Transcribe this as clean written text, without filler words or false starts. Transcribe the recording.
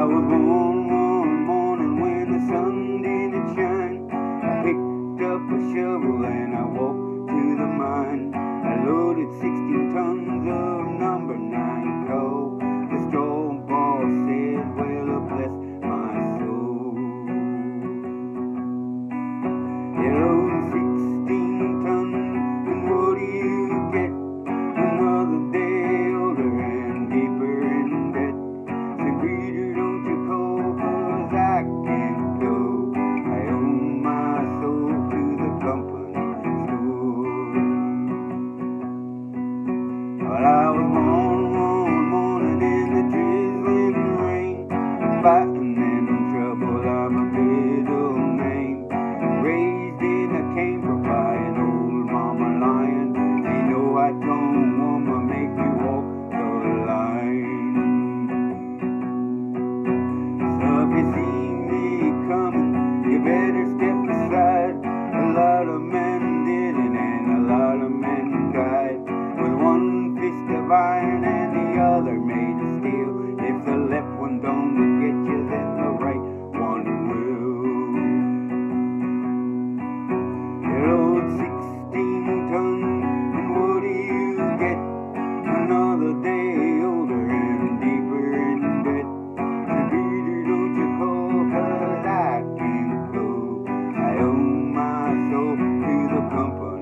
was born one morning when the sun didn't shine. I picked up a shovel and I walked to the mine. I loaded 16 tons of number 9 coal. The straw boss said, well, bless my soul. You load 16 tons and what do you get? Another day older and deeper in debt. So Peter, don't you call, 'cause I can't go. I owe my soul to the company store. Well, I was born one morning in the drizzling rain, fighting in trouble, I'm a middle name. Raised in a camper by an old mama lion. Ain't no white tone woman make you walk the line. So if you see me coming, you better step aside. A lot of men did it and a lot of men died, with one fist of iron and the other made of steel. If the left one don't get you, then the right one will. You load 16 tons and what do you get? Another day older and deeper in debt. So Peter, don't you call, 'cause I can't go. I owe my soul to the company.